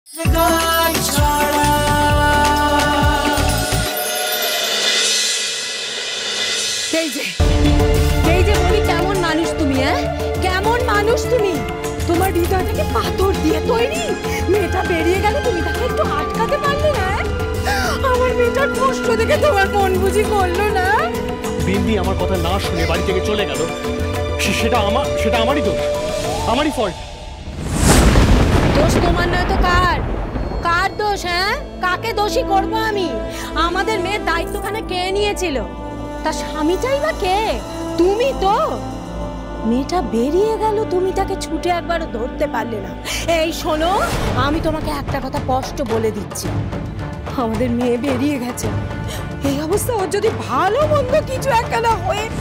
কেমন মানুষ তুমি? কেমন মানুষ তুমি? তোমার হৃদয়টাকে পাথর দিয়ে তৈরি। মেয়েটা বেরিয়ে গেল, তুমি তাকে একটু আটকাতে পারলে না? আমার মেয়েটার কষ্ট দেখে তোমার মন বুঝি করলো না? বিন্দি আমার কথা না শুনে বাড়ি থেকে চলে গেল, সেটা আমারই দোষ, আমারই ফল্ট। দোষ তোমার নয় তো কার? কার দোষ? কাকে দোষী করবো আমি? আমাদের মেয়ের দায়িত্বখানে কে নিয়েছিল? তার স্বামীটাই বা কে? তুমি তো। মেয়েটা বেরিয়ে গেল, তুমি তাকে ছুটে একবারও ধরতে পারলে না। এই শোনো, আমি তোমাকে একটা কথা স্পষ্ট বলে দিচ্ছি, আমাদের মেয়ে বেরিয়ে গেছে। এই অবস্থা ওর যদি ভালো মন্দ কিছু একখানা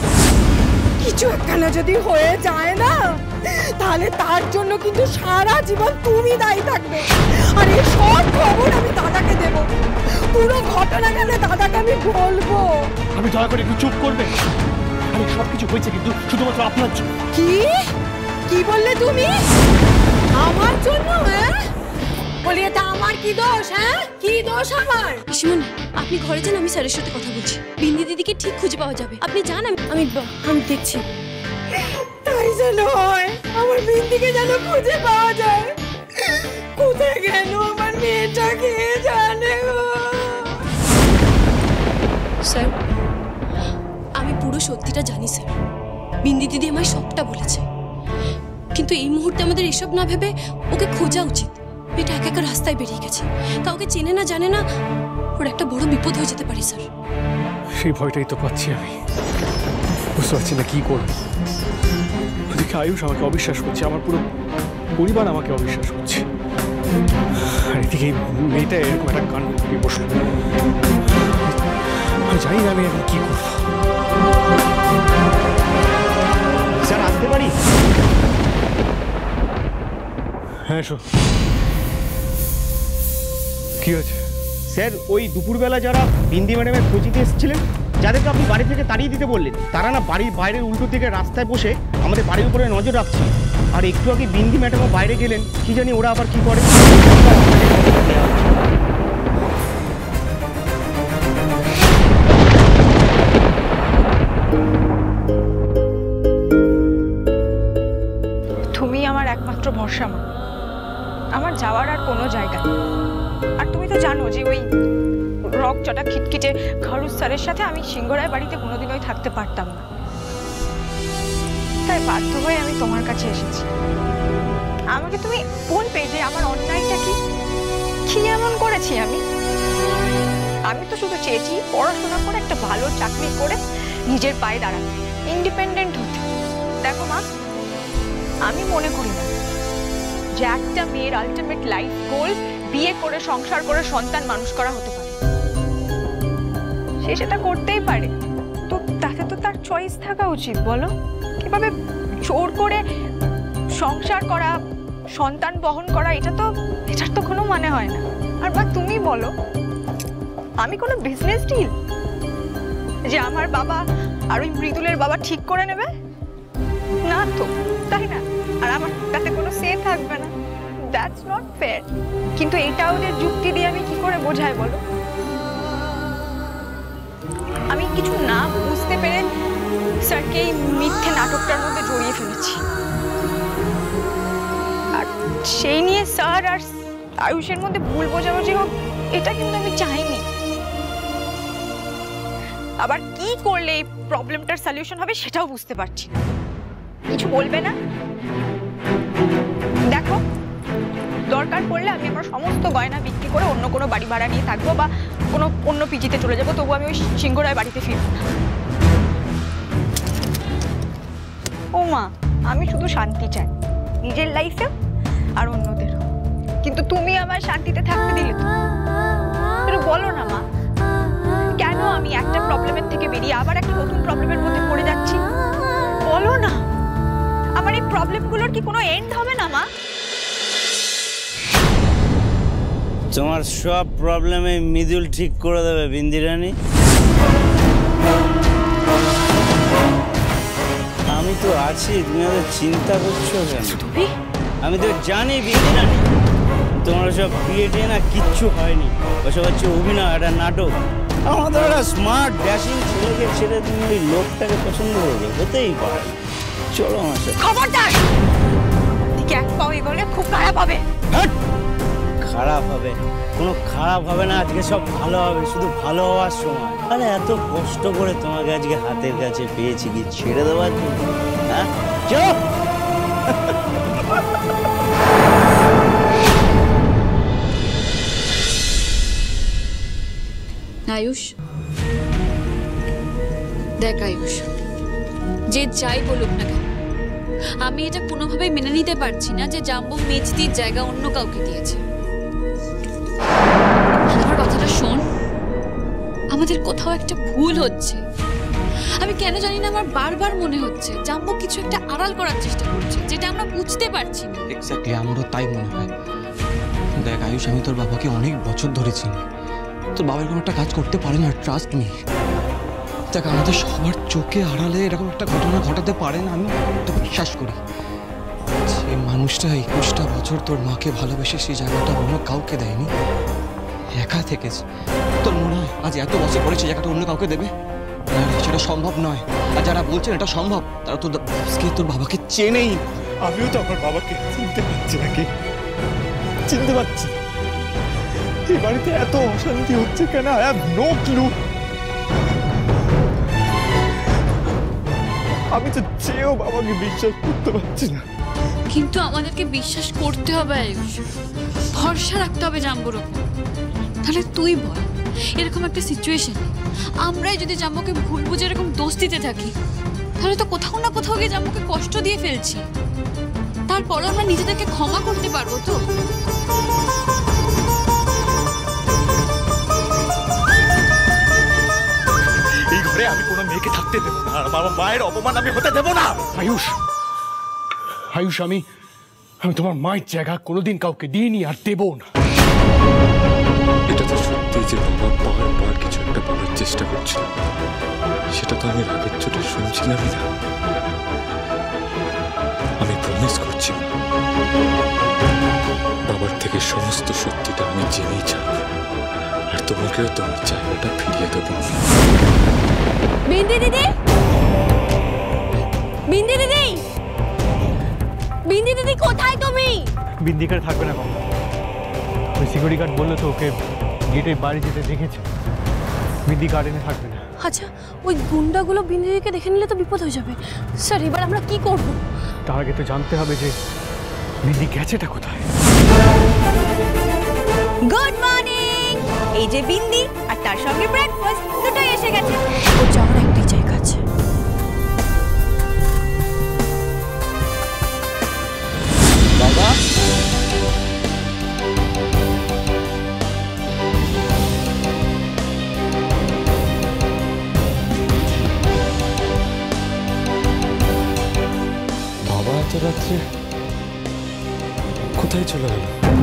যদি হয়ে যায় না, তাহলে তার জন্য কিন্তু সারা জীবন তুমি দায়ী থাকবে। আর এই সব খবর আমি দাদাকে দেব। পুরো ঘটনা গেলে দাদাকে আমি বলবো। আমি দয়া করে একটু চুপ করবে? আরে সবকিছু হয়েছে কিন্তু শুধুমাত্র আপনার জন্য। কি বললে তুমি? আমার জন্য? বলি এটা আমার কি দোষ? কি দোষ আমার? শুনুন, আপনি ঘরে যান, আমি স্যারের সাথে কথা বলছি। বিন্দি দিদিকে ঠিক খুঁজে পাওয়া যাবে, আপনি যান, আমি দেখছি। তাই যেন হয়, আমার বিন্দিকে যেন খুঁজে পাওয়া যায়। কোথায় গেল আমার মেয়েটা, কে জানে? স্যার, আমি পুরো সত্যিটা জানি স্যার। বিন্দি দিদি আমায় সবটা বলেছে, কিন্তু এই মুহূর্তে আমাদের এসব না ভেবে ওকে খোঁজা উচিত। মেয়েটা একা একা রাস্তায় বেরিয়ে গেছে, কাউকে চেনে না জানে না, ওর একটা বড় বিপদ হয়ে যেতে পারে স্যার। সেই ভয়টাই তো পাচ্ছি আমি, বুঝতে পারছি না কি করবো। ওদিকে আয়ুষ আমাকে অবিশ্বাস করছে, আমার পুরো পরিবার আমাকে অবিশ্বাস করছে, আর এদিকে মেয়েটা এরকম একটা কাণ্ড করে বসলো। জানি না আমি এখন কি করবো। স্যার আসতে পারি? হ্যাঁ এসো। কি হয়েছে? স্যার, ওই দুপুরবেলা যারা বিন্দি ম্যাডামের খোঁজ নিতে এসেছিলেন, যাদেরকে আপনি বাড়ি থেকে তাড়িয়ে দিতে বললেন, তারা না বাড়ির বাইরের উল্টো দিকে রাস্তায় বসে আমাদের বাড়ির উপরে নজর রাখছে। আর একটু আগে বিন্দি ম্যাডামও বাইরে গেলেন, কি জানি ওরা আবার কি করে। তুমি আমার একমাত্র ভরসা মা, আমার যাওয়ার আর কোনো জায়গা নেই। আর তুমি তো জানো যে ওই রকচটা খিটখিটে খারুস স্যারের সাথে আমি সিংহরায় বাড়িতে কোনোদিনই থাকতে পারতাম না। তাই বাধ্য হয়ে আমি তোমার কাছে এসেছি। আমাকে তুমি বলবে যে আমার অন্যায়টা কি, কি এমন করেছি আমি? আমি তো শুধু চেয়েছি পড়াশোনা করে একটা ভালো চাকরি করে নিজের পায়ে দাঁড়াতে, ইন্ডিপেন্ডেন্ট হতে। দেখো মা, আমি মনে করি না যে একটা মেয়ের আলটিমেট লাইফ গোল বিয়ে করে সংসার করে সন্তান মানুষ করা হতে পারে। সে সেটা করতেই পারে, তো তাতে তো তার চয়েস থাকা উচিত। বলো, কিভাবে জোর করে সংসার করা, সন্তান বহন করা, এটার তো কোনো মানে হয় না। আর বা তুমি বলো, আমি কোনো বিজনেস ডিল যে আমার বাবা আর ওই মৃদুলের বাবা ঠিক করে নেবে? না তো, তাই না? আর আমার তাতে কোনো সে থাকবে না। That's not fair. কিন্তু এটা ওদের যুক্তি দিয়ে আমি কি করে বোঝাই বলো? আমি কিছু না বুঝতে পেরে স্যারকে এই মিথ্যে নাটকটার মধ্যে জড়িয়ে ফেলেছি। আর সেই নিয়ে স্যার আর আয়ুষের মধ্যে ভুল বোঝাবুঝি হোক, এটা কিন্তু আমি চাইনি। আবার কি করলে এই প্রবলেমটার সলিউশন হবে সেটাও বুঝতে পারছি না। কিছু বলবে না? দেখো, দরকার পড়লে আমি আমার সমস্ত গয়না বিক্রি করে অন্য কোনো বাড়ি ভাড়া নিয়ে থাকবো বা কোনো অন্য পিজিতে চলে যাবো, তবু আমি ওই সিংহরায় বাড়িতে ফিরবো না। ও মা, আমি শুধু শান্তি চাই, নিজের লাইফে আর অন্যদেরও। কিন্তু তুমি আমার শান্তিতে থাকতে দিলে তো? বলো না মা, কেন আমি একটা প্রবলেমের থেকে বেরিয়ে আবার একটা নতুন প্রবলেমের মধ্যে পড়ে যাচ্ছি? বলো না, আমার এই প্রবলেমগুলোর কি কোনো এন্ড হবে না মা? তোমার সব প্রবলেমে মৃদুল ঠিক করে দেবে বিন্দি রানী। আমি তো আছি, তুমি এত চিন্তা করছো কেন? আমি তো জানি বিন্দি রানী, তোমার সব বিয়ে টিয়ে না কিচ্ছু হয়নি, ওসব হচ্ছে অভিনয়, একটা নাটক। আমাদের একটা স্মার্ট ড্যাশিং ছেলেকে ছেড়ে তুমি ওই লোকটাকে পছন্দ করবে, হতেই পারে। চলো আমার সাথে। খবরদার, ঠিক এক পাও এগোলে খুব খারাপ হবে। খারাপ হবে? কোনো খারাপ হবে না, আজকে সব ভালো হবে, শুধু ভালো হওয়ার সময়। আরে এত কষ্ট করে তোমাকে আজকে হাতের কাছে পেয়েছি, কি ছেড়ে দেওয়ার জন্য? হ্যাঁ চলো। আয়ুষ, দেখ আয়ুষ, যে যাই বলুক না কেন, আমি এটা কোনোভাবেই মেনে নিতে পারছি না যে জাম্বু মেজদির জায়গা অন্য কাউকে দিয়েছে। আমার কথাটা শোন, আমাদের কোথাও একটা ভুল হচ্ছে। আমি কেন জানি না, আমার বারবার মনে হচ্ছে জাম্বু কিছু একটা আড়াল করার চেষ্টা করছে, যেটা আমরা বুঝতে পারছি না। এক্স্যাক্টলি, আমারও তাই মনে হয়। দেখ আয়ুষ, আমি তোর বাবাকে অনেক বছর ধরে চিনি। তোর বাবা এরকম একটা কাজ করতে পারে না, ট্রাস্ট মি। দেখ, আমাদের সবার চোখে আড়ালে এরকম একটা ঘটনা ঘটাতে পারে না, আমি তো বিশ্বাস করি। যে মানুষটা 21টা বছর তোর মাকে ভালোবেসে সেই জায়গাটা অন্য কাউকে দেয়নি, একা থেকেছে। তোর মনে হয় আজ এত বছর পরে সেই জায়গাটা অন্য কাউকে দেবে? সেটা সম্ভব নয়। আর যারা বলছেন এটা সম্ভব, তারা তোর বাবাকে চেনেই। আমিও তো আমার বাবাকে চিনতে পারছি নাকি, চিনতে পারছি। এই বাড়িতে এত অশান্তি হচ্ছে কেন? I have no clue. আমি তো চেয়েও বাবাকে বিশ্বাস করতে পারছি না। কিন্তু আমাদেরকে বিশ্বাস করতে হবে আয়ুষ, ভরসা রাখতে হবে জাম্বুর উপর। তাহলে তুই বল, এরকম একটা সিচুয়েশন আমরাই যদি জাম্বুকে ভুল বুঝে এরকম দোষ দিতে থাকি, তাহলে তো কোথাও না কোথাও গিয়ে জাম্বুকে কষ্ট দিয়ে ফেলছি। তারপর আমরা নিজেদেরকে ক্ষমা করতে পারবো তো? এই ঘরে আমি কোনো মেয়েকে থাকতে দেবো না, আর বাবা মায়ের অপমান আমি হতে দেবো না। আয়ুষ, আয়ুষ, আমি তোমার মায়ের জায়গা কোনোদিন কাউকে দিইনি আর দেবো না। এটা তো সত্যি যে বাবা বারবার কিছু একটা বলার চেষ্টা করছিল, সেটা তো আমি রাগের চোটে শুনছিলামই না। আমি প্রমিস করছি, বাবার থেকে সমস্ত সত্যিটা আমি জেনেই ছাড়ব, আর তোমাকেও তোমার জায়গাটা ফিরিয়ে দেবো। বিন্দি দিদি, বিন্দি দিদি, বিন্দি দিদি, কোথায় তুমি? বিন্দিকার থাকবে না কখন? ওই সিকিউরিটি গার্ড বললো তো ওকে গেটের বাড়ি যেতে দেখেছে। বিন্দি গার্ডেনে থাকবে না। আচ্ছা, ওই গুন্ডাগুলো বিন্দি দিদিকে দেখে নিলে তো বিপদ হয়ে যাবে। স্যার, এবার আমরা কি করব? তার আগে তো জানতে হবে যে বিন্দি গেছেটা কোথায়। Good morning. এই যে বিন্দি আর তার সঙ্গে ব্রেকফাস্ট দুটোই এসে গেছে। ও যাওয়ার একটাই জায়গা আছে। বাবা, বাবা এত রাত্রে কোথায় চলে গেল?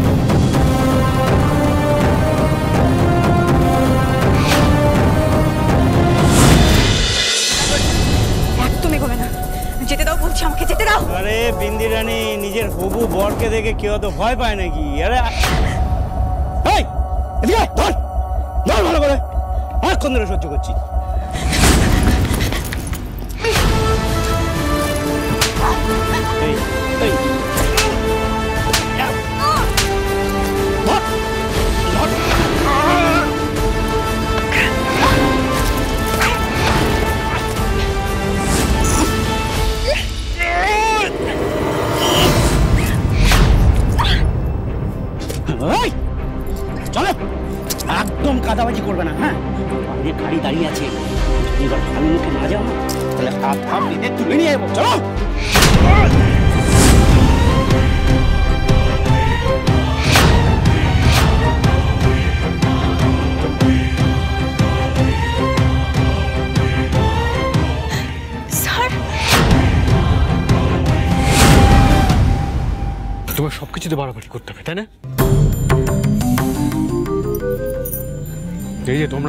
একদম এগোবে না, যেতে দাও বলছি, আমাকে যেতে দাও। আরে বিন্দি রানী, নিজের হবু বরকে দেখে কেউ তো ভয় পায় নাকি? আরে এই, এদিকে আয়, ধর ধর ভালো করে, অনেকক্ষণ ধরে সহ্য করছি। এই, এই, ধর, ধর। চলো, একদম কাদাবাজি করবে না। হ্যাঁ, আমাদের গাড়ি দাঁড়িয়ে আছে, এবার ভালো মুখে না যাও না, তাহলে হাত হাত দিতে তুলে নিয়ে যাবো। চলো। স্যার, তোমার সবকিছুতে বাড়াবাড়ি করতে হবে, তাই না? এই যে তোমরা,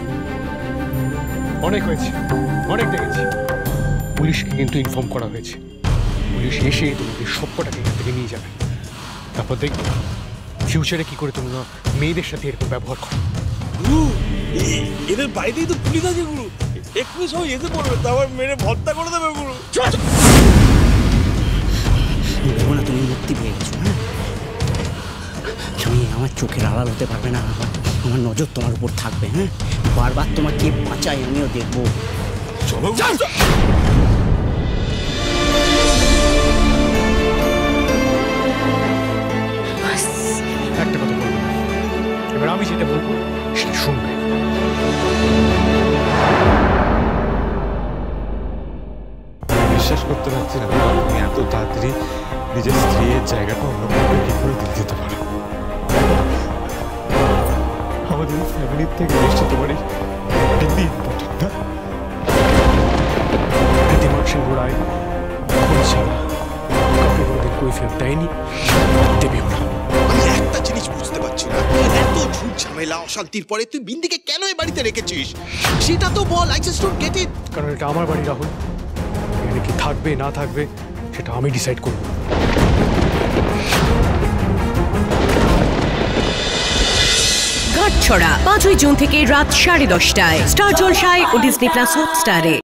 অনেক হয়েছে, অনেক দেখেছি। পুলিশকে কিন্তু ইনফর্ম করা হয়েছে। পুলিশ এসে তোমাদের সবকটাকে এখান থেকে নিয়ে যাবে। তারপর দেখবে ফিউচারে কি করে তুমি না মেয়েদের সাথে এরকম ব্যবহার করো? এদের বাড়িতেই তো পুলিশ আছে গুরু, এক্ষুনি সবাই এসে পড়বে, তারপর মেরে ভর্তা করে দেবে গুরু। দেখো না তুমি মুক্তি পেয়ে গেছো, হ্যাঁ? তুমি আমার চোখের আড়াল হতে পারবে না, আমার নজর তোমার উপর থাকবে। হ্যাঁ, বারবার তোমার কে বাঁচায় আমিও দেখবো। চলো একটা কথা বলবো, এবার আমি যেটা বলবো সেটা শুনবে। বিশ্বাস করতে পারছি না বাবা, তুমি এত তাড়াতাড়ি নিজের স্ত্রীর জায়গাটা অন্য কাউকে কি করে দিয়ে দিতে পারো। আমাদের ফ্যামিলির থেকে নিশ্চয় তোমার বিন্দি ইম্পর্টেন্ট না? প্রীতি মানুষের গোড়ায় খোঁজ ছাড়া কাউকে কোনোদিন কই ফেরত দেয়নি, দেবেও না। আমি একটা জিনিস বুঝতে পারছি না, এত ঝুট ঝামেলা অশান্তির পরে তুই বিন্দিকে কেন এই বাড়িতে রেখেছিস সেটা তো বল। I just don't get it. কারণ এটা আমার বাড়ি রাহুল, এখানে কি থাকবে না থাকবে সেটা আমি ডিসাইড করব। গাঁটছড়া 5ই জুন থেকে রাত 10:30টায় স্টার জলসায় ও ডিজনি প্লাস হটস্টারে।